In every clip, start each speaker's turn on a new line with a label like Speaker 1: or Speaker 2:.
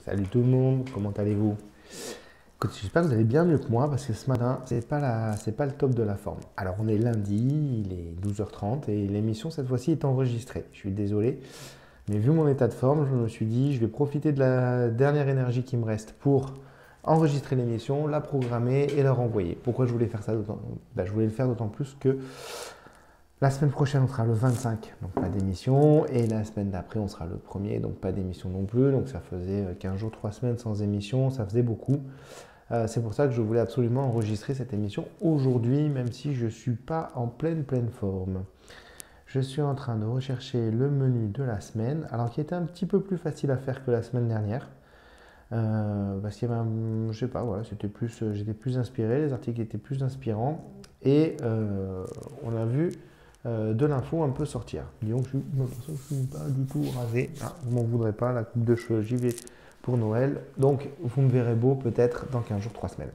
Speaker 1: Salut tout le monde, comment allez-vous? Écoute, j'espère que vous allez bien mieux que moi parce que ce matin, c'est pas le top de la forme. Alors on est lundi, il est 12h30 et l'émission cette fois-ci est enregistrée. Je suis désolé, mais vu mon état de forme, je me suis dit je vais profiter de la dernière énergie qui me reste pour enregistrer l'émission, la programmer et la renvoyer. Pourquoi je voulais faire ça d'autant? Je voulais le faire d'autant plus que la semaine prochaine, on sera le 25, donc pas d'émission. Et la semaine d'après, on sera le 1er, donc pas d'émission non plus. Donc ça faisait 15 jours, 3 semaines sans émission, ça faisait beaucoup. C'est pour ça que je voulais absolument enregistrer cette émission aujourd'hui, même si je ne suis pas en pleine forme. Je suis en train de rechercher le menu de la semaine, alors qui était un petit peu plus facile à faire que la semaine dernière. Parce qu'il y avait je sais pas, voilà, j'étais plus inspiré, les articles étaient plus inspirants. Et on a vu de l'info un peu sortir. Disons que je ne suis pas du tout rasé. Ah, vous m'en voudrez pas, la coupe de cheveux, j'y vais pour Noël. Donc, vous me verrez beau peut-être dans 15 jours, 3 semaines.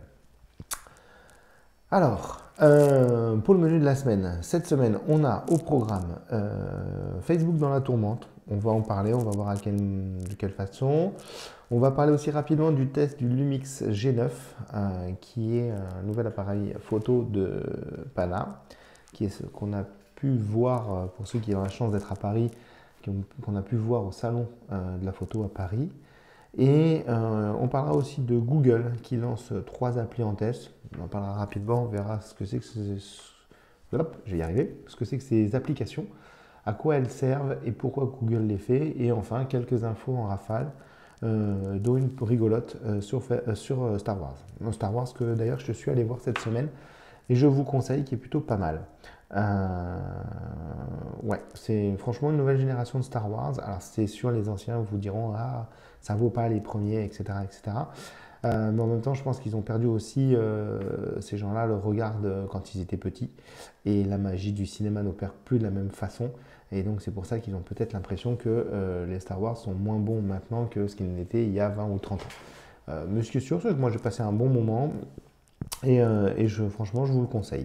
Speaker 1: Alors, pour le menu de la semaine, cette semaine, on a au programme Facebook dans la tourmente. On va en parler, on va voir de quelle façon. On va parler aussi rapidement du test du Lumix G9, qui est un nouvel appareil photo de Pana, qui est ce qu'on a pu voir, pour ceux qui ont la chance d'être à Paris, qu'on a pu voir au salon de la photo à Paris. Et on parlera aussi de Google qui lance 3 applis en test. On en parlera rapidement, on verra ce que c'est que je vais y arriver. Ce que c'est que ces applications, à quoi elles servent et pourquoi Google les fait. Et enfin, quelques infos en rafale, dont une rigolote sur Star Wars. Star Wars que d'ailleurs je suis allé voir cette semaine et je vous conseille, qui est plutôt pas mal. Ouais, c'est franchement une nouvelle génération de Star Wars. Alors c'est sûr, les anciens vous diront ah ça vaut pas les premiers, etc., etc. Mais en même temps, je pense qu'ils ont perdu aussi ces gens-là le regard quand ils étaient petits et la magie du cinéma n'opère plus de la même façon. Et donc c'est pour ça qu'ils ont peut-être l'impression que les Star Wars sont moins bons maintenant que ce qu'ils n'étaient il y a 20 ou 30 ans. Mais ce qui est sûr, c'est que moi j'ai passé un bon moment et franchement je vous le conseille.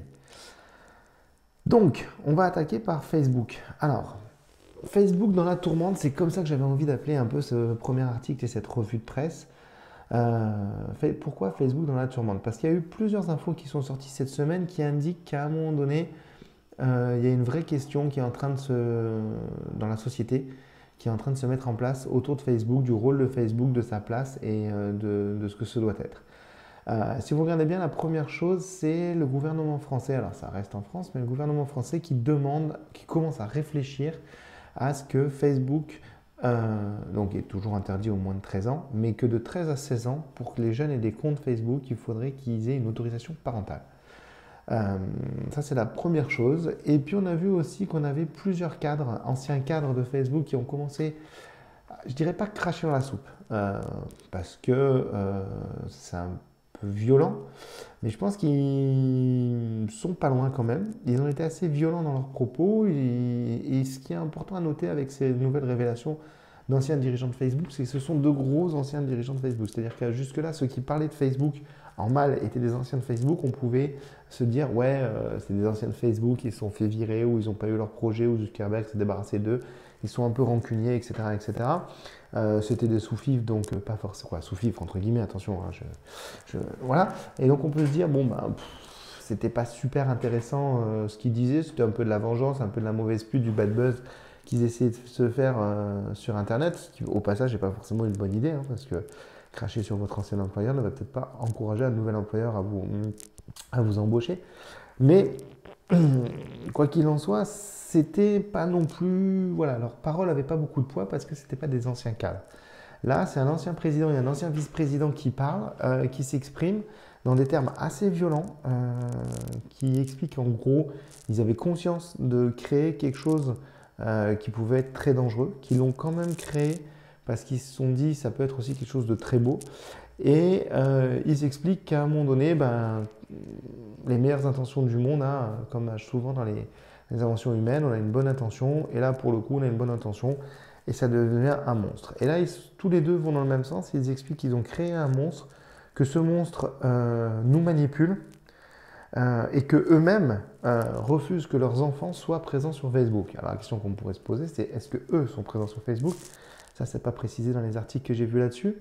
Speaker 1: Donc, on va attaquer par Facebook. Alors, Facebook dans la tourmente, c'est comme ça que j'avais envie d'appeler un peu ce premier article et cette revue de presse. Pourquoi Facebook dans la tourmente? Parce qu'il y a eu plusieurs infos qui sont sorties cette semaine qui indiquent qu'à un moment donné, il y a une vraie question qui est en train dans la société, qui est en train de se mettre en place autour de Facebook, du rôle de Facebook, de sa place et de ce que ce doit être. Si vous regardez bien, la première chose, c'est le gouvernement français, alors ça reste en France, mais le gouvernement français qui commence à réfléchir à ce que Facebook, donc est toujours interdit aux moins de 13 ans, mais que de 13 à 16 ans, pour que les jeunes aient des comptes Facebook, il faudrait qu'ils aient une autorisation parentale. Ça, c'est la première chose. Et puis, on a vu aussi qu'on avait plusieurs cadres, anciens cadres de Facebook, qui ont commencé, je dirais pas cracher dans la soupe, parce que c'est un peu violent, mais je pense qu'ils sont pas loin quand même. Ils ont été assez violents dans leurs propos et ce qui est important à noter avec ces nouvelles révélations d'anciens dirigeants de Facebook, c'est que ce sont de gros anciens dirigeants de Facebook. C'est-à-dire que jusque-là, ceux qui parlaient de Facebook en mal étaient des anciens de Facebook. On pouvait se dire, ouais, c'est des anciens de Facebook, ils se sont fait virer ou ils n'ont pas eu leur projet ou Zuckerberg s'est débarrassé d'eux. Ils sont un peu rancuniers, etc. etc. C'était des sous-fifs, donc pas forcément, quoi, sous-fifs entre guillemets, attention, hein, voilà. Et donc on peut se dire, bon, ben, c'était pas super intéressant ce qu'ils disaient, c'était un peu de la vengeance, un peu de la mauvaise pute, du bad buzz qu'ils essayaient de se faire sur Internet, ce qui au passage n'est pas forcément une bonne idée, hein, parce que cracher sur votre ancien employeur ne va peut-être pas encourager un nouvel employeur à vous embaucher. Mais quoi qu'il en soit, c'était pas non plus. Voilà, leur parole n'avait pas beaucoup de poids parce que c'était pas des anciens cadres. Là, c'est un ancien président et un ancien vice-président qui parlent, qui s'expriment dans des termes assez violents, qui expliquent en gros, ils avaient conscience de créer quelque chose qui pouvait être très dangereux, qui l'ont quand même créé parce qu'ils se sont dit ça peut être aussi quelque chose de très beau. Et ils expliquent qu'à un moment donné, ben, les meilleures intentions du monde, hein, comme souvent dans les inventions humaines, on a une bonne intention, et là pour le coup on a une bonne intention, et ça devient un monstre. Et là tous les deux vont dans le même sens, ils expliquent qu'ils ont créé un monstre, que ce monstre nous manipule, et qu'eux-mêmes refusent que leurs enfants soient présents sur Facebook. Alors la question qu'on pourrait se poser, c'est est-ce qu'eux sont présents sur Facebook? Ça, c'est pas précisé dans les articles que j'ai vus là-dessus.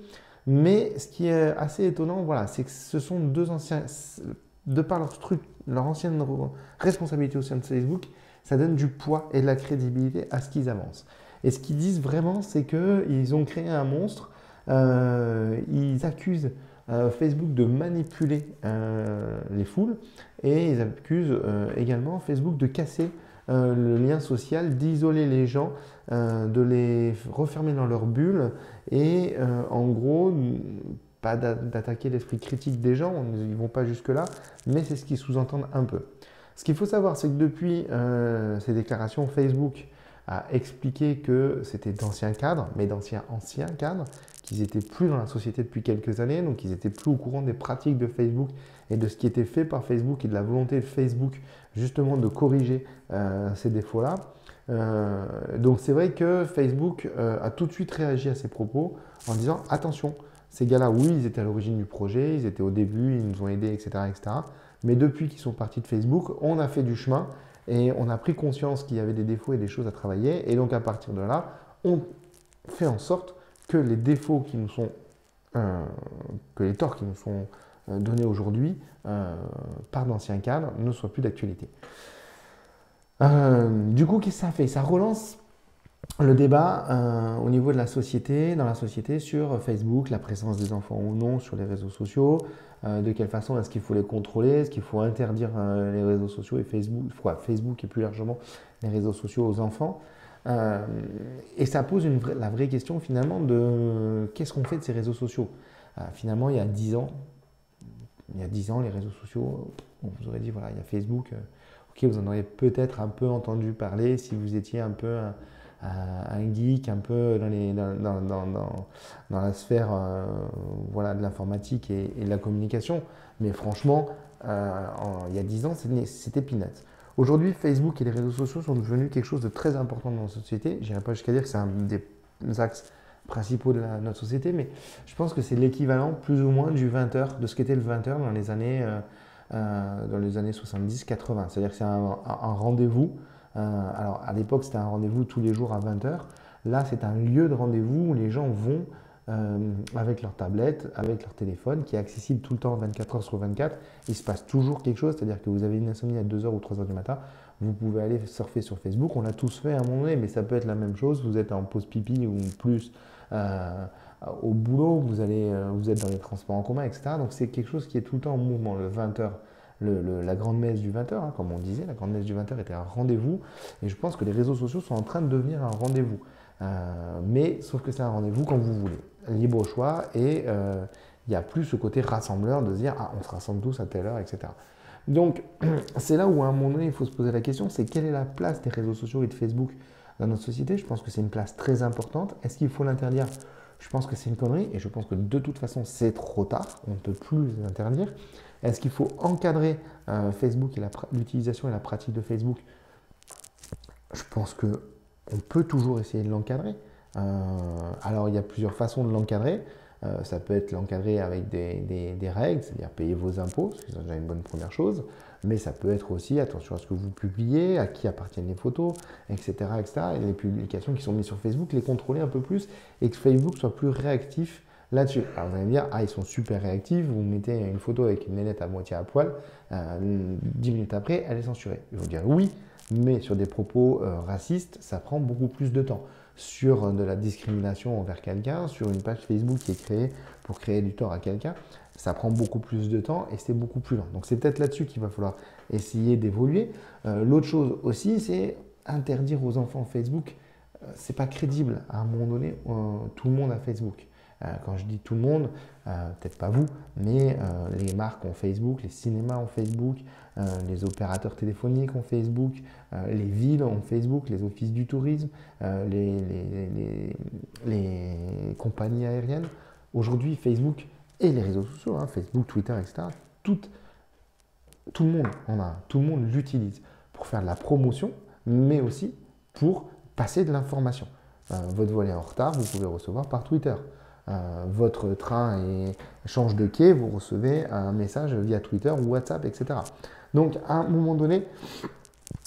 Speaker 1: Mais ce qui est assez étonnant, voilà, c'est que ce sont deux anciens, de par leur ancienne responsabilité au sein de Facebook, ça donne du poids et de la crédibilité à ce qu'ils avancent. Et ce qu'ils disent vraiment, c'est qu'ils ont créé un monstre. Ils accusent Facebook de manipuler les foules et ils accusent également Facebook de casser le lien social, d'isoler les gens, de les refermer dans leur bulle et en gros, pas d'attaquer l'esprit critique des gens, ils ne vont pas jusque-là, mais c'est ce qu'ils sous-entendent un peu. Ce qu'il faut savoir, c'est que depuis ces déclarations, Facebook a expliqué que c'était d'anciens cadres, mais d'anciens anciens cadres, qu'ils n'étaient plus dans la société depuis quelques années, donc ils n'étaient plus au courant des pratiques de Facebook et de ce qui était fait par Facebook et de la volonté de Facebook justement de corriger ces défauts-là. Donc c'est vrai que Facebook a tout de suite réagi à ces propos en disant attention, ces gars-là, oui, ils étaient à l'origine du projet, ils étaient au début, ils nous ont aidés, etc., etc. Mais depuis qu'ils sont partis de Facebook, on a fait du chemin et on a pris conscience qu'il y avait des défauts et des choses à travailler. Et donc à partir de là, on fait en sorte que les défauts qui nous sont, que les torts qui nous sont donnés aujourd'hui par d'anciens cadres ne soient plus d'actualité. Du coup, qu'est-ce que ça fait? Ça relance le débat au niveau de la société, dans la société sur Facebook, la présence des enfants ou non sur les réseaux sociaux, de quelle façon est-ce qu'il faut les contrôler, est-ce qu'il faut interdire les réseaux sociaux et Facebook et plus largement les réseaux sociaux aux enfants. Et ça pose la vraie question finalement de qu'est-ce qu'on fait de ces réseaux sociaux. Finalement, il y a 10 ans, les réseaux sociaux, on vous aurait dit voilà, il y a Facebook, ok, vous en auriez peut-être un peu entendu parler si vous étiez un peu un geek, un peu dans la sphère voilà, de l'informatique et de la communication. Mais franchement, il y a 10 ans, c'était peanuts. Aujourd'hui, Facebook et les réseaux sociaux sont devenus quelque chose de très important dans notre société. Je n'irai pas jusqu'à dire que c'est un des axes principaux de notre société, mais je pense que c'est l'équivalent plus ou moins du 20h, de ce qu'était le 20h dans les années 70-80. C'est-à-dire que c'est un rendez-vous. Alors à l'époque, c'était un rendez-vous tous les jours à 20h. Là, c'est un lieu de rendez-vous où les gens vont avec leur tablette, avec leur téléphone, qui est accessible tout le temps 24h sur 24. Il se passe toujours quelque chose, c'est-à-dire que vous avez une insomnie à 2h ou 3h du matin, vous pouvez aller surfer sur Facebook. On l'a tous fait à un moment donné, mais ça peut être la même chose. Vous êtes en pause pipi ou plus au boulot, vous êtes dans les transports en commun, etc. Donc c'est quelque chose qui est tout le temps en mouvement. Le 20h, la grande messe du 20h, hein, comme on disait, la grande messe du 20h était un rendez-vous. Et je pense que les réseaux sociaux sont en train de devenir un rendez-vous. Mais sauf que c'est un rendez-vous quand vous voulez. Libre au choix et il n'y a plus ce côté rassembleur de se dire ah, on se rassemble tous à telle heure, etc. Donc c'est là où à un moment donné il faut se poser la question, c'est quelle est la place des réseaux sociaux et de Facebook dans notre société? Je pense que c'est une place très importante. Est-ce qu'il faut l'interdire? Je pense que c'est une connerie et je pense que de toute façon c'est trop tard, on ne peut plus l'interdire. Est-ce qu'il faut encadrer Facebook et l'utilisation et la pratique de Facebook? Je pense qu'on peut toujours essayer de l'encadrer. Alors, il y a plusieurs façons de l'encadrer. Ça peut être l'encadrer avec des règles, c'est-à-dire payer vos impôts, c'est déjà une bonne première chose. Mais ça peut être aussi attention à ce que vous publiez, à qui appartiennent les photos, etc., etc. Et les publications qui sont mises sur Facebook, les contrôler un peu plus et que Facebook soit plus réactif là-dessus. Alors vous allez me dire, ah, ils sont super réactifs, vous mettez une photo avec une nénette à moitié à poil, 10 minutes après, elle est censurée. Je vais vous dire oui, mais sur des propos racistes, ça prend beaucoup plus de temps. Sur de la discrimination envers quelqu'un, sur une page Facebook qui est créée pour créer du tort à quelqu'un, ça prend beaucoup plus de temps et c'est beaucoup plus lent. Donc c'est peut-être là-dessus qu'il va falloir essayer d'évoluer. L'autre chose aussi, c'est interdire aux enfants Facebook. C'est pas crédible. À un moment donné, tout le monde a Facebook. Quand je dis tout le monde, peut-être pas vous, mais les marques ont Facebook, les cinémas ont Facebook, les opérateurs téléphoniques ont Facebook, les villes ont Facebook, les offices du tourisme, les compagnies aériennes. Aujourd'hui, Facebook et les réseaux sociaux, hein, Facebook, Twitter, etc., tout le monde en a, tout le monde l'utilise pour faire de la promotion, mais aussi pour passer de l'information. Votre vol est en retard, vous pouvez recevoir par Twitter. Votre train change de quai, vous recevez un message via Twitter ou WhatsApp, etc. Donc, à un moment donné,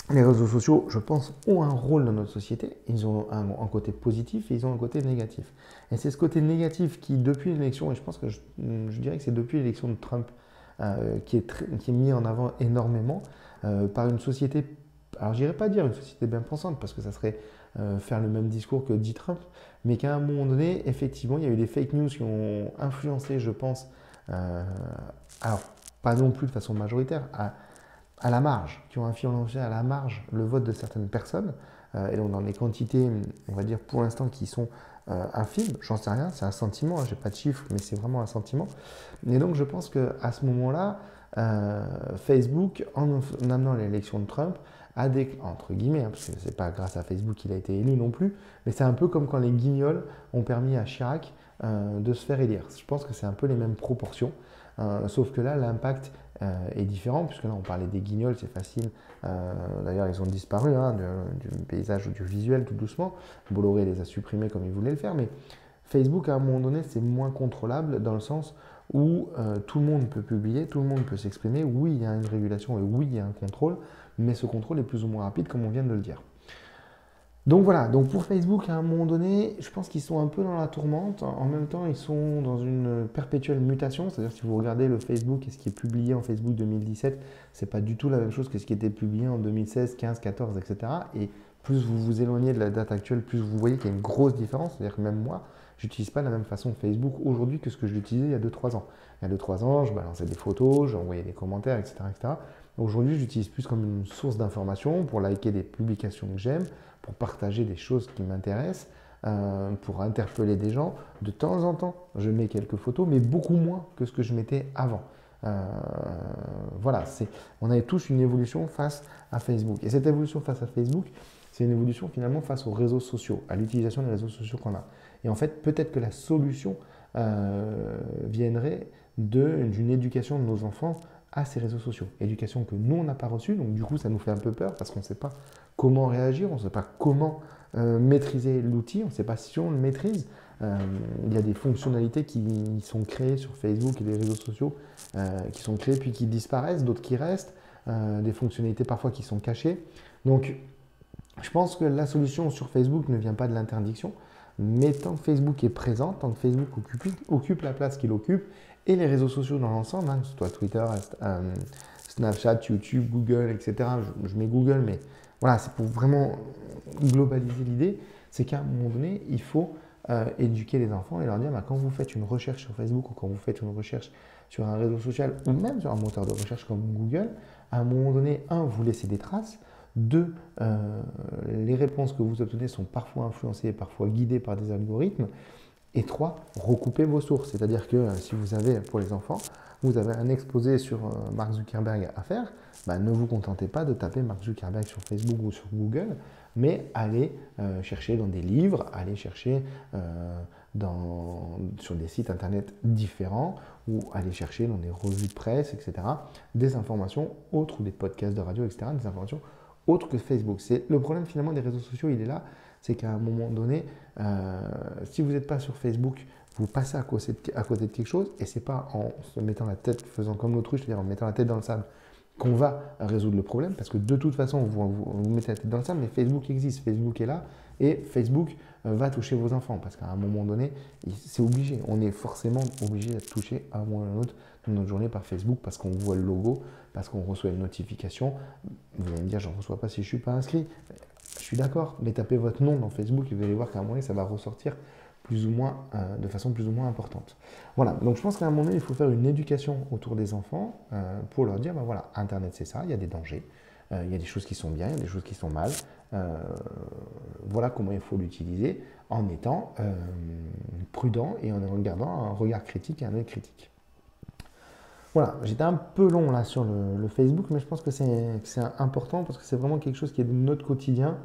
Speaker 1: Les réseaux sociaux, je pense, ont un rôle dans notre société. Ils ont un côté positif et ils ont un côté négatif. Et c'est ce côté négatif qui, depuis l'élection, et je pense que je dirais que c'est depuis l'élection de Trump, qui est mis en avant énormément par une société, alors je n'irais pas dire une société bien pensante, parce que ça serait faire le même discours que dit Trump, mais qu'à un moment donné, effectivement, il y a eu des fake news qui ont influencé, je pense, euh, alors pas non plus de façon majoritaire, à la marge, qui ont influencé à la marge le vote de certaines personnes, et donc dans les quantités, on va dire pour l'instant, qui sont infimes, j'en sais rien, c'est un sentiment, hein, j'ai pas de chiffres, mais c'est vraiment un sentiment. Et donc je pense qu'à ce moment-là, Facebook, en amenant l'élection de Trump, a des, entre guillemets, hein, parce que c'est pas grâce à Facebook qu'il a été élu non plus, mais c'est un peu comme quand les guignols ont permis à Chirac de se faire élire. Je pense que c'est un peu les mêmes proportions, sauf que là, l'impact est différent, puisque là on parlait des guignols, c'est facile. D'ailleurs, ils ont disparu hein, du paysage audiovisuel tout doucement. Bolloré les a supprimés comme il voulait le faire, mais Facebook, à un moment donné, c'est moins contrôlable dans le sens où tout le monde peut publier, tout le monde peut s'exprimer. Oui, il y a une régulation et oui, il y a un contrôle, mais ce contrôle est plus ou moins rapide, comme on vient de le dire. Donc voilà, donc pour Facebook, à un moment donné, je pense qu'ils sont un peu dans la tourmente. En même temps, ils sont dans une perpétuelle mutation. C'est-à-dire, si vous regardez le Facebook et ce qui est publié en Facebook 2017, c'est pas du tout la même chose que ce qui était publié en 2016, 15, 14, etc. Et plus vous vous éloignez de la date actuelle, plus vous voyez qu'il y a une grosse différence. C'est-à-dire que même moi, j'utilise pas de la même façon Facebook aujourd'hui que ce que je l'utilisais il y a 2-3 ans. Il y a 2-3 ans, je balançais des photos, j'envoyais des commentaires, etc., etc. Aujourd'hui, j'utilise plus comme une source d'information pour liker des publications que j'aime, pour partager des choses qui m'intéressent, pour interpeller des gens. De temps en temps, je mets quelques photos, mais beaucoup moins que ce que je mettais avant. Voilà, on avait tous une évolution face à Facebook. Et cette évolution face à Facebook, c'est une évolution finalement face aux réseaux sociaux, à l'utilisation des réseaux sociaux qu'on a. Et en fait, peut-être que la solution viendrait d'une éducation de nos enfants à ces réseaux sociaux. Éducation que nous, on n'a pas reçue, donc du coup, ça nous fait un peu peur parce qu'on ne sait pas comment réagir, on ne sait pas comment maîtriser l'outil, on ne sait pas si on le maîtrise. Il y a des fonctionnalités qui sont créées sur Facebook et les réseaux sociaux, qui sont créées puis qui disparaissent, d'autres qui restent, des fonctionnalités parfois qui sont cachées. Donc, je pense que la solution sur Facebook ne vient pas de l'interdiction, mais tant que Facebook est présent, tant que Facebook occupe la place qu'il occupe, et les réseaux sociaux dans l'ensemble, hein, que ce soit Twitter, Snapchat, YouTube, Google, etc. Je mets Google, mais voilà, c'est pour vraiment globaliser l'idée, c'est qu'à un moment donné, il faut éduquer les enfants et leur dire, bah, quand vous faites une recherche sur Facebook ou quand vous faites une recherche sur un réseau social ou même sur un moteur de recherche comme Google, à un moment donné, un, vous laissez des traces, deux, les réponses que vous obtenez sont parfois influencées et parfois guidées par des algorithmes. Et trois, recoupez vos sources. C'est-à-dire que si vous avez, pour les enfants, vous avez un exposé sur Mark Zuckerberg à faire, bah, ne vous contentez pas de taper Mark Zuckerberg sur Facebook ou sur Google, mais allez chercher dans des livres, allez chercher sur des sites internet différents ou allez chercher dans des revues de presse, etc., des informations autres ou des podcasts de radio, etc., des informations autres que Facebook. Le problème finalement des réseaux sociaux, il est là, c'est qu'à un moment donné, si vous n'êtes pas sur Facebook, vous passez à côté de quelque chose et c'est pas en se mettant la tête, faisant comme l'autruche, c'est-à-dire en mettant la tête dans le sable, qu'on va résoudre le problème parce que de toute façon, vous mettez la tête dans le sable, mais Facebook existe, Facebook est là et Facebook va toucher vos enfants parce qu'à un moment donné, c'est obligé. On est forcément obligé d'être touché à un moment ou à un autre de notre journée par Facebook parce qu'on voit le logo, parce qu'on reçoit une notification. Vous allez me dire, je ne reçois pas si je ne suis pas inscrit. Je suis d'accord, mais tapez votre nom dans Facebook et vous allez voir qu'à un moment donné, ça va ressortir plus ou moins, de façon plus ou moins importante. Voilà, donc je pense qu'à un moment donné, il faut faire une éducation autour des enfants pour leur dire, ben voilà, Internet c'est ça, il y a des dangers, il y a des choses qui sont bien, il y a des choses qui sont mal. Voilà comment il faut l'utiliser en étant prudent et en regardant un regard critique et un œil critique. Voilà, j'étais un peu long là sur le Facebook, mais je pense que c'est important parce que c'est vraiment quelque chose qui est de notre quotidien,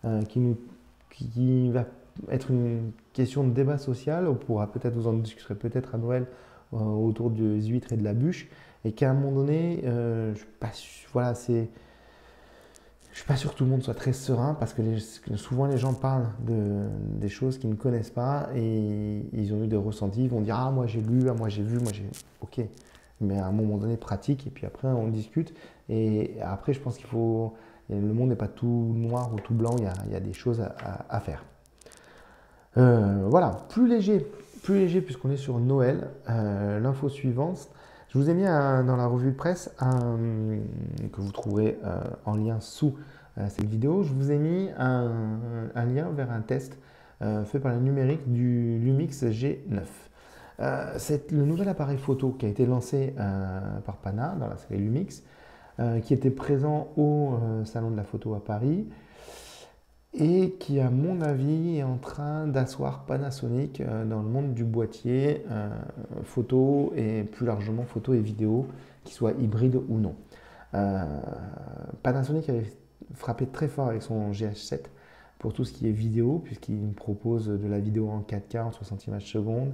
Speaker 1: qui va être une question de débat social. On pourra peut-être, vous en discuterez peut-être à Noël autour des huîtres et de la bûche, et qu'à un moment donné, je suis pas sûr, voilà, je suis pas sûr que tout le monde soit très serein parce que souvent les gens parlent des choses qu'ils ne connaissent pas et ils ont eu des ressentis, ils vont dire ah moi j'ai lu, ah moi j'ai vu, moi j'ai, ok. Mais à un moment donné, pratique, et puis après, on discute. Et après, je pense qu'il faut Et le monde n'est pas tout noir ou tout blanc, il y a des choses à faire. Voilà, plus léger puisqu'on est sur Noël. L'info suivante, je vous ai mis dans la revue de presse que vous trouverez en lien sous cette vidéo. Je vous ai mis un lien vers un test fait par le numérique du Lumix G9. C'est le nouvel appareil photo qui a été lancé par Pana dans la série Lumix, qui était présent au Salon de la photo à Paris et qui, à mon avis, est en train d'asseoir Panasonic dans le monde du boîtier photo et plus largement photo et vidéo, qu'il soit hybride ou non. Panasonic avait frappé très fort avec son GH7 pour tout ce qui est vidéo, puisqu'il propose de la vidéo en 4K en 60 images secondes.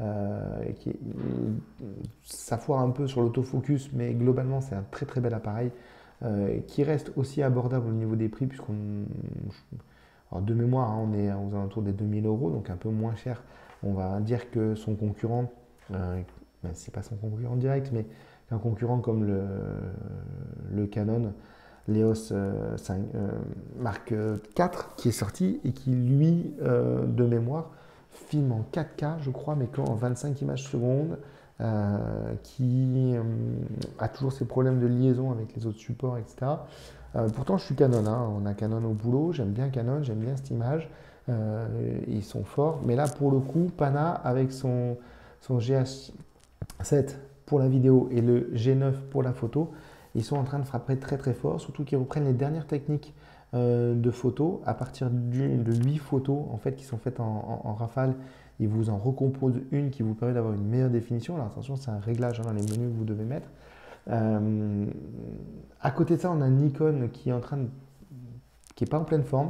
Speaker 1: Ça foire un peu sur l'autofocus, mais globalement c'est un très très bel appareil qui reste aussi abordable au niveau des prix, de mémoire, hein, on est aux alentours des 2000 €, donc un peu moins cher, on va dire, que son concurrent, c'est pas son concurrent direct, mais un concurrent comme le Canon l'EOS 5, Mark IV qui est sorti et qui, lui, de mémoire, filme en 4K, je crois, mais qu'en 25 images secondes, qui a toujours ses problèmes de liaison avec les autres supports, etc. Pourtant, je suis Canon, hein, on a Canon au boulot, j'aime bien Canon, j'aime bien cette image, ils sont forts, mais là, pour le coup, Pana, avec son GH7 pour la vidéo et le G9 pour la photo, ils sont en train de frapper très très fort, surtout qu'ils reprennent les dernières techniques de photos à partir de 8 photos en fait, qui sont faites en rafale. Ils vous en recomposent une qui vous permet d'avoir une meilleure définition. Alors attention, c'est un réglage dans les menus que vous devez mettre. À côté de ça, on a Nikon qui est qui n'est pas en pleine forme.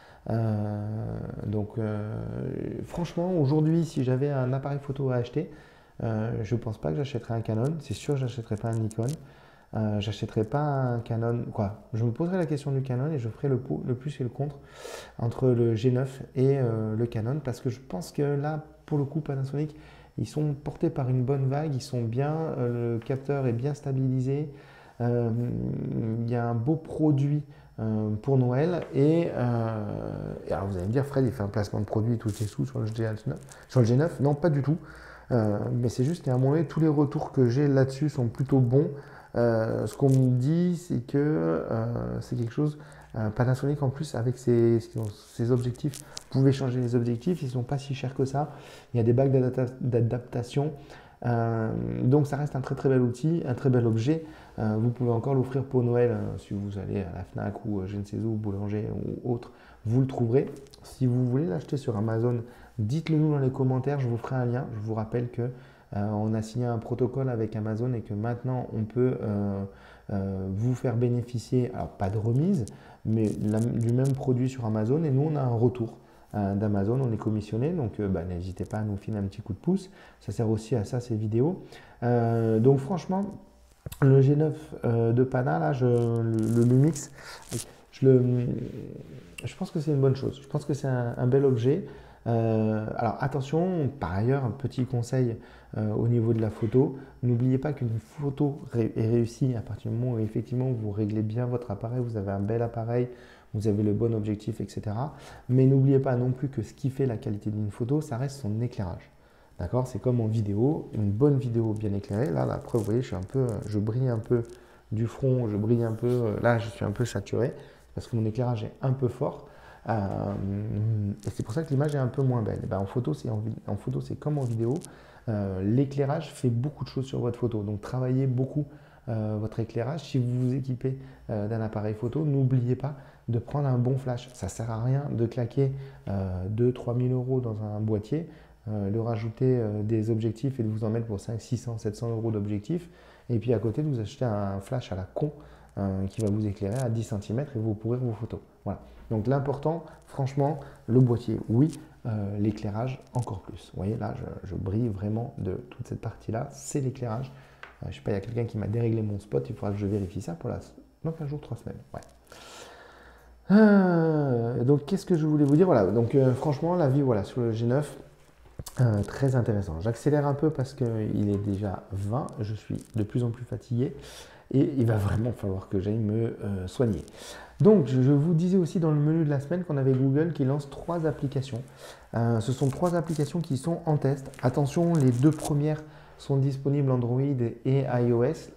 Speaker 1: Franchement, aujourd'hui, si j'avais un appareil photo à acheter, je ne pense pas que j'achèterais un Canon. C'est sûr que je n'achèterais pas un Nikon. J'achèterai pas un Canon, quoi. Je me poserai la question du Canon et je ferai le plus et le contre entre le G9 et le Canon, parce que je pense que là, pour le coup, Panasonic, ils sont portés par une bonne vague, ils sont bien, le capteur est bien stabilisé, il y a un beau produit pour Noël et alors vous allez me dire, Fred, il fait un placement de produit tous les sous sur le G9, non, pas du tout, mais c'est juste qu'à un moment donné, tous les retours que j'ai là-dessus sont plutôt bons. Ce qu'on me dit, c'est que c'est quelque chose, Panasonic en plus, avec ses objectifs, vous pouvez changer les objectifs, ils ne sont pas si chers que ça. Il y a des bagues d'adaptation. Donc ça reste un très très bel outil, un très bel objet. Vous pouvez encore l'offrir pour Noël si vous allez à la Fnac ou je ne sais où, boulanger ou autre, vous le trouverez. Si vous voulez l'acheter sur Amazon, dites-le nous dans les commentaires, je vous ferai un lien. Je vous rappelle que on a signé un protocole avec Amazon et que maintenant on peut vous faire bénéficier, alors pas de remise, mais du même produit sur Amazon, et nous on a un retour d'Amazon, on est commissionné, donc n'hésitez pas à nous filer un petit coup de pouce, ça sert aussi à ça ces vidéos. Donc franchement, le G9 de Pana, là, le Lumix, je pense que c'est une bonne chose, je pense que c'est un bel objet. Alors attention, par ailleurs, un petit conseil au niveau de la photo, n'oubliez pas qu'une photo est réussie à partir du moment où effectivement vous réglez bien votre appareil, vous avez un bel appareil, vous avez le bon objectif, etc. Mais n'oubliez pas non plus que ce qui fait la qualité d'une photo, ça reste son éclairage. D'accord? C'est comme en vidéo, une bonne vidéo bien éclairée. Là, la preuve, vous voyez, je brille un peu du front, je brille un peu, là je suis un peu saturé parce que mon éclairage est un peu fort. Et c'est pour ça que l'image est un peu moins belle. Et ben, en photo, c'est comme en vidéo. L'éclairage fait beaucoup de choses sur votre photo. Donc, travaillez beaucoup votre éclairage. Si vous vous équipez d'un appareil photo, n'oubliez pas de prendre un bon flash. Ça ne sert à rien de claquer 2-3 000 € dans un boîtier, de rajouter des objectifs et de vous en mettre pour 500, 600, 700 € d'objectifs. Et puis à côté, de vous acheter un flash à la con qui va vous éclairer à 10 cm et vous pourrir vos photos. Voilà. Donc l'important, franchement, le boîtier, oui, l'éclairage encore plus. Vous voyez, là, je brille vraiment de toute cette partie-là, c'est l'éclairage. Je ne sais pas, il y a quelqu'un qui m'a déréglé mon spot, il faudra que je vérifie ça pour donc un jour, 3 semaines. Ouais. Donc qu'est-ce que je voulais vous dire? Voilà, donc franchement, la vie, voilà, sur le G9, Très intéressant. J'accélère un peu parce qu'il est déjà 20, je suis de plus en plus fatigué et il va vraiment falloir que j'aille me soigner. Donc, je vous disais aussi dans le menu de la semaine qu'on avait Google qui lance 3 applications. Ce sont 3 applications qui sont en test. Attention, les 2 premières sont disponibles Android et iOS.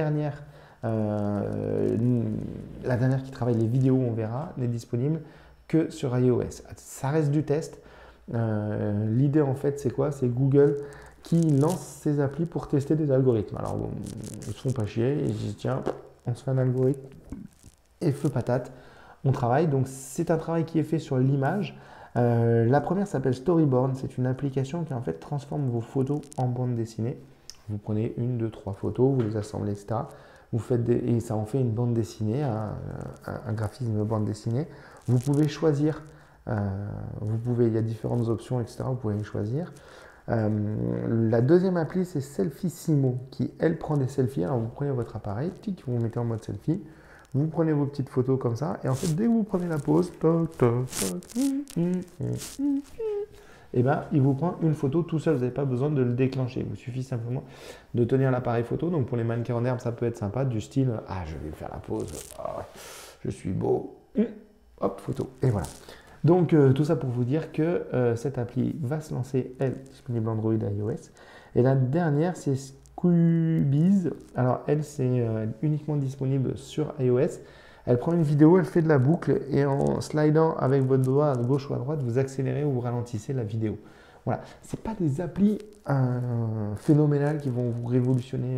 Speaker 1: La dernière qui travaille les vidéos, on verra, n'est disponible que sur iOS. Ça reste du test. L'idée en fait, c'est quoi? C'est Google qui lance ses applis pour tester des algorithmes. Alors, bon, ils ne se font pas chier, ils disent tiens, on se fait un algorithme et feu patate, on travaille. Donc, c'est un travail qui est fait sur l'image. La première s'appelle Storyboard, c'est une application qui en fait transforme vos photos en bande dessinée. Vous prenez 1, 2, 3 photos, vous les assemblez, etc. Et ça en fait une bande dessinée, un graphisme bande dessinée. Vous pouvez choisir, il y a différentes options, etc. Vous pouvez les choisir. La deuxième appli, c'est Selfissimo, qui elle prend des selfies. Alors vous prenez votre appareil, tic, vous mettez en mode selfie, vous prenez vos petites photos comme ça, et en fait, dès que vous prenez la pause, toc, toc, toc, et ben, il vous prend une photo tout seul, vous n'avez pas besoin de le déclencher. Il vous suffit simplement de tenir l'appareil photo. Donc pour les mannequins en herbe, ça peut être sympa, du style ah, je vais faire la pause, ah, je suis beau, hop, photo. Et voilà. Donc tout ça pour vous dire que cette appli va se lancer, elle, disponible Android et iOS. Et la dernière, c'est Squeebies. Alors elle, c'est uniquement disponible sur iOS. Elle prend une vidéo, elle fait de la boucle et en slidant avec votre doigt à gauche ou à droite, vous accélérez ou vous ralentissez la vidéo. Voilà, ce pas des applis phénoménales qui vont vous révolutionner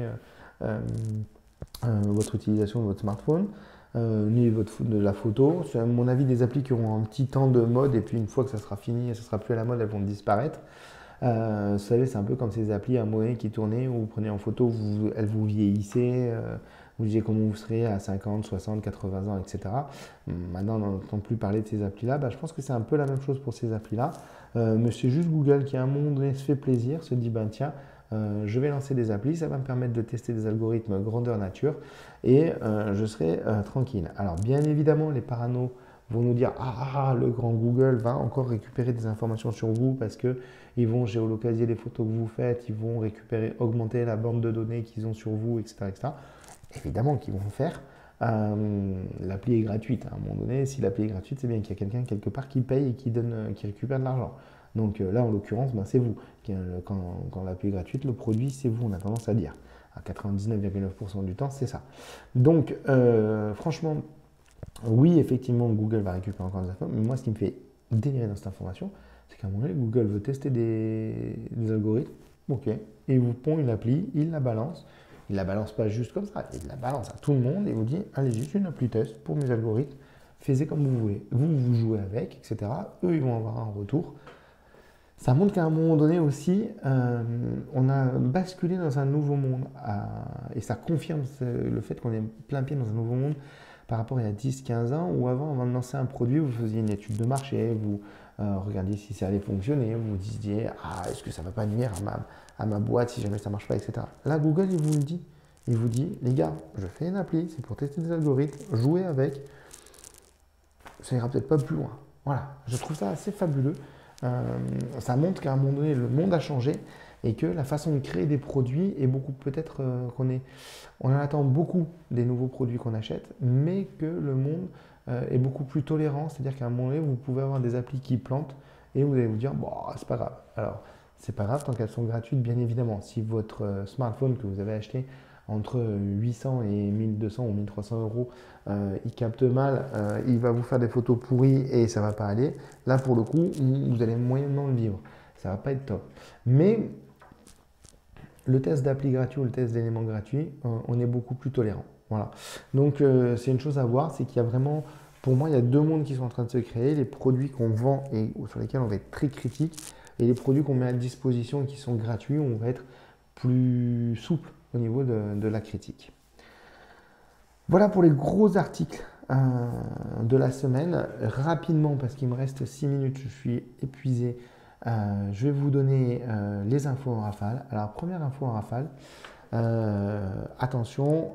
Speaker 1: votre utilisation de votre smartphone, ni de la photo. C'est à mon avis des applis qui auront un petit temps de mode et puis une fois que ça sera fini et ça sera plus à la mode, elles vont disparaître. Vous savez, c'est un peu comme ces applis à monnaie qui tournaient où vous prenez en photo, elles vous vieillissaient, vous disiez comment vous serez à 50, 60, 80 ans, etc. Maintenant, on n'entend plus parler de ces applis-là. Bah, je pense que c'est un peu la même chose pour ces applis-là. Mais c'est juste Google qui, à un moment donné, se fait plaisir, se dit, ben tiens, je vais lancer des applis, ça va me permettre de tester des algorithmes grandeur nature et je serai tranquille. Alors, bien évidemment, les paranos vont nous dire le grand Google va encore récupérer des informations sur vous parce que ils vont géolocaliser les photos que vous faites, ils vont augmenter la bande de données qu'ils ont sur vous, etc., etc. Évidemment qu'ils vont le faire. L'appli est gratuite. À un moment donné, si l'appli est gratuite, c'est bien qu'il y a quelqu'un quelque part qui paye et qui récupère de l'argent. Donc là, en l'occurrence, ben, c'est vous. Quand l'appli est gratuite, le produit, c'est vous, on a tendance à dire. À 99,9% du temps, c'est ça. Donc, franchement, oui, effectivement, Google va récupérer encore des informations, mais moi, ce qui me fait délirer dans cette information, c'est qu'à un moment donné, Google veut tester des algorithmes, ok, et il vous pond une appli, il la balance. Il ne la balance pas juste comme ça, il la balance à tout le monde et vous dit, allez-y, c'est une appli test pour mes algorithmes, faites comme vous voulez. Vous jouez avec, etc. Eux, ils vont avoir un retour. Ça montre qu'à un moment donné aussi, on a basculé dans un nouveau monde. Et ça confirme le fait qu'on est plein pied dans un nouveau monde par rapport à il y a 10-15 ans, où avant de lancer un produit, vous faisiez une étude de marché, vous regardiez si ça allait fonctionner, vous vous disiez, est-ce que ça ne va pas nuire à ma boîte si jamais ça ne marche pas, etc. Là, Google, il vous le dit. Il vous dit, les gars, je fais une appli, c'est pour tester des algorithmes, jouer avec, ça ira peut-être pas plus loin. Voilà, je trouve ça assez fabuleux. Ça montre qu'à un moment donné, le monde a changé et que la façon de créer des produits est beaucoup, peut-être on en attend beaucoup des nouveaux produits qu'on achète, mais que le monde est beaucoup plus tolérant. C'est-à-dire qu'à un moment donné, vous pouvez avoir des applis qui plantent et vous allez vous dire, bon, c'est pas grave. Alors, c'est pas grave tant qu'elles sont gratuites, bien évidemment. Si votre smartphone que vous avez acheté entre 800 et 1200 ou 1300 euros, il capte mal, il va vous faire des photos pourries et ça va pas aller. Là, pour le coup, vous allez moyennement le vivre. Ça va pas être top. Mais le test d'appli gratuit ou le test d'éléments gratuits, on est beaucoup plus tolérant. Voilà. Donc, c'est une chose à voir, c'est qu'il y a vraiment, pour moi, il y a 2 mondes qui sont en train de se créer. Les produits qu'on vend et sur lesquels on va être très critique et les produits qu'on met à disposition et qui sont gratuits, on va être plus souple au niveau de la critique. Voilà pour les gros articles de la semaine. Rapidement, parce qu'il me reste 6 minutes, je suis épuisé. Je vais vous donner les infos en rafale. Alors, première info en rafale. Attention.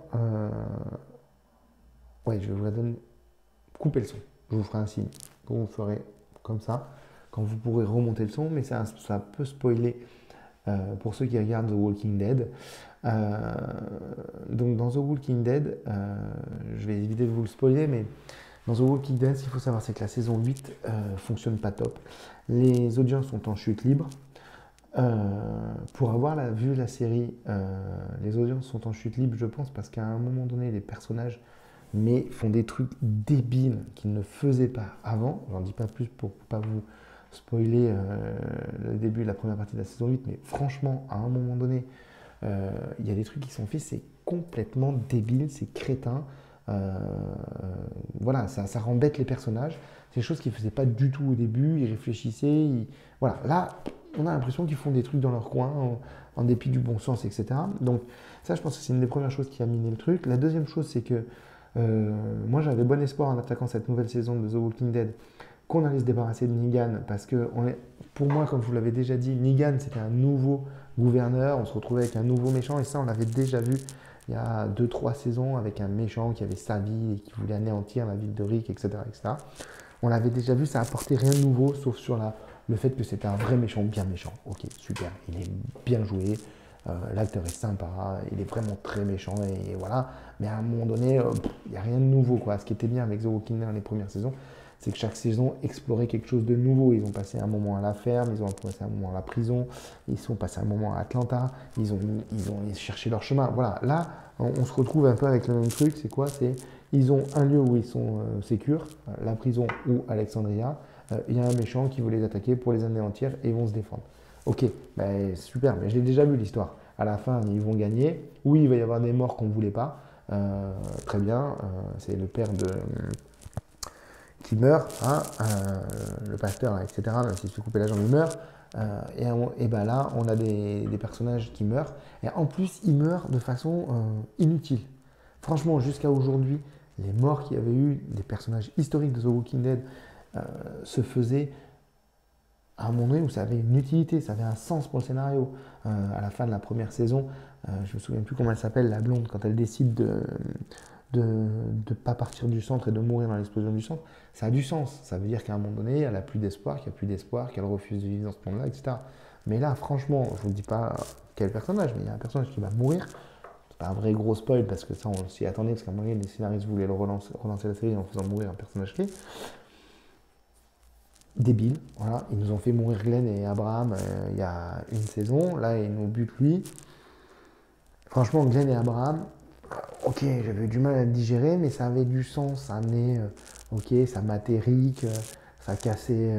Speaker 1: Je vais vous la donner. Coupez le son. Je vous ferai un signe. Vous ferez comme ça. quand vous pourrez remonter le son, mais ça peut spoiler pour ceux qui regardent The Walking Dead. Donc dans The Walking Dead, je vais éviter de vous le spoiler, mais dans The Walking Dead, ce qu'il faut savoir, c'est que la saison 8 fonctionne pas top. Les audiences sont en chute libre. Pour avoir vu la série, les audiences sont en chute libre, je pense, parce qu'à un moment donné, les personnages font des trucs débiles qu'ils ne faisaient pas avant. J'en dis pas plus pour ne pas vous spoiler le début de la première partie de la saison 8, mais franchement, à un moment donné, il y a des trucs qui sont faits, c'est complètement débile, c'est crétin. Voilà, ça rend bête les personnages. C'est des choses qu'ils ne faisaient pas du tout au début, ils réfléchissaient. Voilà, là, on a l'impression qu'ils font des trucs dans leur coin, en dépit du bon sens, etc. Donc ça, je pense que c'est une des premières choses qui a miné le truc. La deuxième chose, c'est que moi, j'avais bon espoir en attaquant cette nouvelle saison de The Walking Dead qu'on allait se débarrasser de Negan, parce que pour moi, comme je vous l'avais déjà dit, Negan, c'était un nouveau gouverneur, on se retrouvait avec un nouveau méchant, et ça, on l'avait déjà vu il y a 2-3 saisons avec un méchant qui avait sa vie et qui voulait anéantir la ville de Rick, etc. etc. On l'avait déjà vu, ça apportait rien de nouveau, sauf sur le fait que c'était un vrai méchant, bien méchant. Ok, super, il est bien joué, l'acteur est sympa, il est vraiment très méchant, et voilà. Mais à un moment donné, il n'y a rien de nouveau, quoi. Ce qui était bien avec The Walking Dead dans les premières saisons, c'est que chaque saison explorait quelque chose de nouveau. Ils ont passé un moment à la ferme, ils ont passé un moment à la prison, ils sont passés un moment à Atlanta, ils ont cherché leur chemin. Voilà, là, on se retrouve un peu avec le même truc. C'est quoi? Ils ont un lieu où ils sont sécures, la prison ou Alexandria. Il y a un méchant qui veut les attaquer pour les anéantir et ils vont se défendre. Ok, ben, super, mais je l'ai déjà vu l'histoire. À la fin, ils vont gagner. Oui, il va y avoir des morts qu'on ne voulait pas. Très bien, c'est le père qui meurt, hein, le pasteur, etc. Même s'il se fait couper la jambe, il meurt. Et ben là, on a des personnages qui meurent. Et en plus, ils meurent de façon inutile. Franchement, jusqu'à aujourd'hui, les morts qu'il y avait eu des personnages historiques de The Walking Dead se faisaient à un moment donné où ça avait une utilité, ça avait un sens pour le scénario. À la fin de la première saison, je ne me souviens plus comment elle s'appelle, la blonde, quand elle décide de ne pas partir du centre et de mourir dans l'explosion du centre, ça a du sens. Ça veut dire qu'à un moment donné, elle n'a plus d'espoir, qu'il n'y a plus d'espoir, qu'elle refuse de vivre dans ce monde-là, etc. Mais là, franchement, je ne vous dis pas quel personnage, mais il y a un personnage qui va mourir. C'est pas un vrai gros spoil, parce que ça, on s'y attendait, parce qu'à un moment donné, les scénaristes voulaient relancer la série en faisant mourir un personnage clé. Débile, voilà. Ils nous ont fait mourir Glenn et Abraham il y a une saison. Là, ils nous butent lui. Franchement, Glenn et Abraham, ok, j'avais eu du mal à le digérer, mais ça avait du sens. Ça amenait, ok, ça matait Rick, ça cassait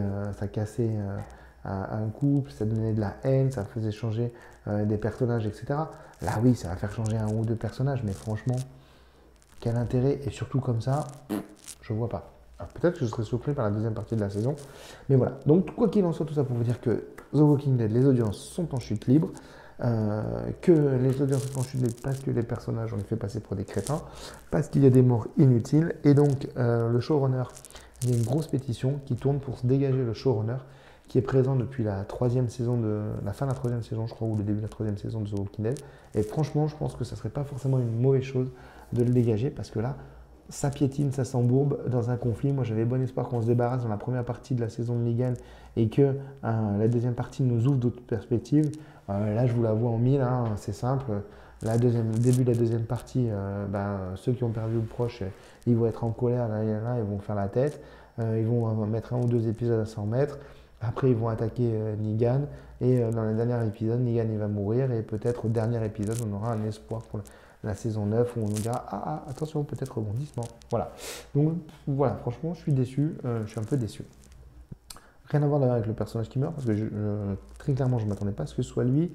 Speaker 1: un couple, ça donnait de la haine, ça faisait changer des personnages, etc. Là, oui, ça va faire changer un ou deux personnages, mais franchement, quel intérêt? Et surtout comme ça, je vois pas. Peut-être que je serai surpris par la deuxième partie de la saison. Mais voilà. Donc, quoi qu'il en soit, tout ça pour vous dire que The Walking Dead, les audiences sont en chute libre. Que les audiences sont en chute libre parce que les personnages ont fait passer pour des crétins, parce qu'il y a des morts inutiles. Et donc, le showrunner, il y a une grosse pétition qui tourne pour se dégager le showrunner qui est présent depuis la fin de la troisième saison, je crois, ou le début de la troisième saison de The Walking Dead. Et franchement, je pense que ça ne serait pas forcément une mauvaise chose de le dégager parce que là, ça piétine, ça s'embourbe dans un conflit. Moi, j'avais bon espoir qu'on se débarrasse dans la première partie de la saison de Negan et que la deuxième partie nous ouvre d'autres perspectives. Là, je vous l'avoue en mille, hein, c'est simple. Le début de la deuxième partie, ceux qui ont perdu le proche, ils vont être en colère, là, ils vont faire la tête. Ils vont mettre un ou deux épisodes à s'en remettre. Après, ils vont attaquer Negan. Et dans le dernier épisode, Negan il va mourir. Et peut-être au dernier épisode, on aura un espoir pour la saison 9 où on nous dira attention, peut-être rebondissement. Voilà. Donc voilà, franchement, je suis déçu. Je suis un peu déçu. Rien à voir d'ailleurs avec le personnage qui meurt, parce que très clairement, je ne m'attendais pas à ce que ce soit lui.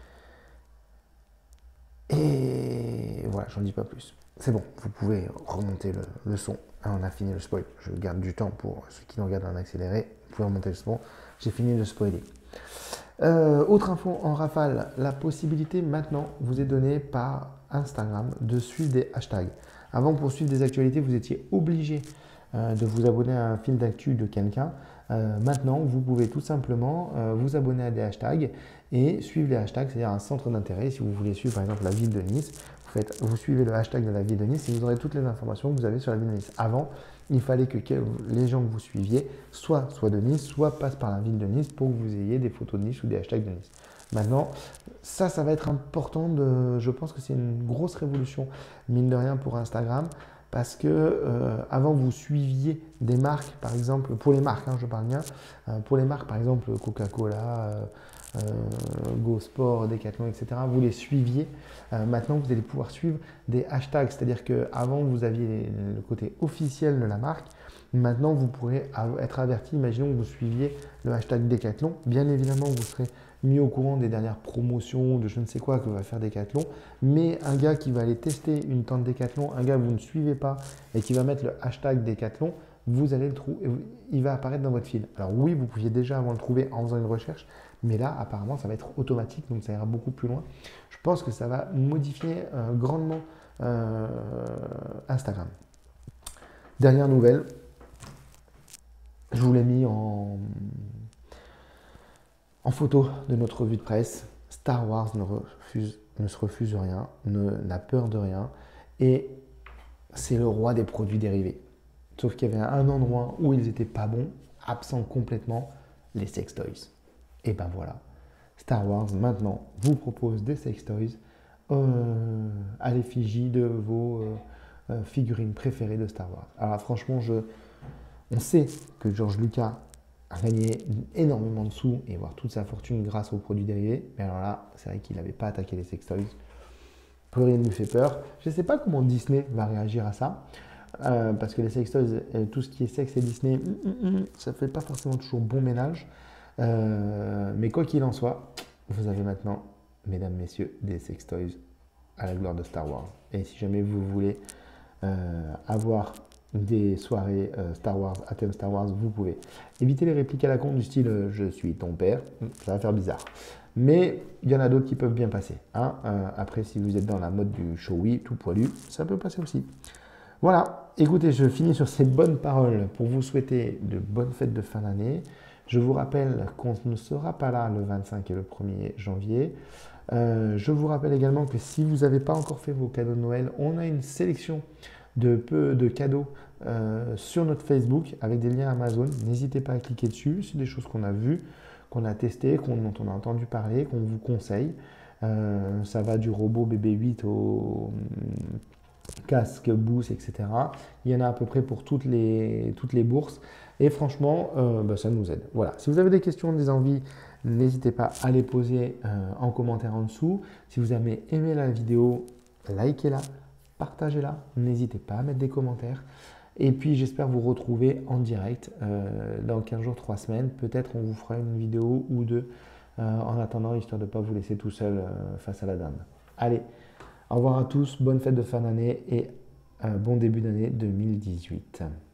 Speaker 1: Et voilà, j'en dis pas plus. C'est bon, vous pouvez remonter le son. On a fini le spoil. Je garde du temps pour ceux qui nous regardent en accéléré. Vous pouvez remonter le son. J'ai fini de spoiler. Autre info en rafale, la possibilité maintenant vous est donnée par Instagram de suivre des hashtags. Avant, pour suivre des actualités, vous étiez obligé de vous abonner à un fil d'actu de quelqu'un. Maintenant, vous pouvez tout simplement vous abonner à des hashtags et suivre les hashtags, c'est-à-dire un centre d'intérêt. Si vous voulez suivre par exemple la ville de Nice, vous suivez le hashtag de la ville de Nice et vous aurez toutes les informations que vous avez sur la ville de Nice. Avant, il fallait que les gens que vous suiviez soient de Nice, soit passent par la ville de Nice pour que vous ayez des photos de Nice ou des hashtags de Nice. Maintenant, ça va être important. Je pense que c'est une grosse révolution, mine de rien, pour Instagram. Parce que avant, vous suiviez des marques, par exemple, pour les marques, je parle bien, pour les marques, par exemple, Coca-Cola, Go Sport, Decathlon, etc., vous les suiviez. Maintenant, vous allez pouvoir suivre des hashtags, c'est-à-dire qu'avant, vous aviez le côté officiel de la marque. Maintenant, vous pourrez être averti. Imaginons que vous suiviez le hashtag Decathlon. Bien évidemment, vous serez mis au courant des dernières promotions, de je ne sais quoi que va faire Decathlon. Mais un gars qui va aller tester une tente Decathlon, un gars que vous ne suivez pas et qui va mettre le hashtag Decathlon, vous allez le trouver, il va apparaître dans votre fil. Alors oui, vous pouviez déjà avant le trouver en faisant une recherche, mais là, apparemment, ça va être automatique, donc ça ira beaucoup plus loin. Je pense que ça va modifier grandement Instagram. Dernière nouvelle, je vous l'ai mis en photo de notre revue de presse. Star Wars ne se refuse rien, n'a peur de rien, et c'est le roi des produits dérivés. Sauf qu'il y avait un endroit où ils n'étaient pas bons, absents complètement, les sextoys. Et ben voilà, Star Wars maintenant vous propose des sextoys à l'effigie de vos figurines préférées de Star Wars. Alors franchement, on sait que George Lucas a gagné énormément de sous et voire toute sa fortune grâce aux produits dérivés. Mais alors là, c'est vrai qu'il n'avait pas attaqué les sextoys. Plus rien ne lui fait peur. Je ne sais pas comment Disney va réagir à ça. Parce que les sextoys, tout ce qui est sexe et Disney, ça ne fait pas forcément toujours bon ménage. Mais quoi qu'il en soit, vous avez maintenant, mesdames, messieurs, des sextoys à la gloire de Star Wars. Et si jamais vous voulez avoir des soirées Star Wars, à thème Star Wars, vous pouvez. Évitez les répliques à la con du style je suis ton père, ça va faire bizarre. Mais il y en a d'autres qui peuvent bien passer. Après, si vous êtes dans la mode du showy, tout poilu, ça peut passer aussi. Voilà, écoutez, je finis sur ces bonnes paroles pour vous souhaiter de bonnes fêtes de fin d'année. Je vous rappelle qu'on ne sera pas là le 25 et le 1er janvier. Je vous rappelle également que si vous n'avez pas encore fait vos cadeaux de Noël, on a une sélection de cadeaux sur notre Facebook avec des liens Amazon. N'hésitez pas à cliquer dessus. C'est des choses qu'on a vues, qu'on a testées, dont on a entendu parler, qu'on vous conseille. Ça va du robot BB8 au casque, Boost, etc. Il y en a à peu près pour toutes les bourses. Et franchement, ça nous aide. Voilà. Si vous avez des questions, des envies, n'hésitez pas à les poser en commentaire en dessous. Si vous avez aimé la vidéo, likez-la, partagez-la. N'hésitez pas à mettre des commentaires. Et puis, j'espère vous retrouver en direct dans 15 jours, 3 semaines. Peut-être on vous fera une vidéo ou deux en attendant, histoire de ne pas vous laisser tout seul face à la dame. Allez, au revoir à tous, bonne fête de fin d'année et bon début d'année 2018.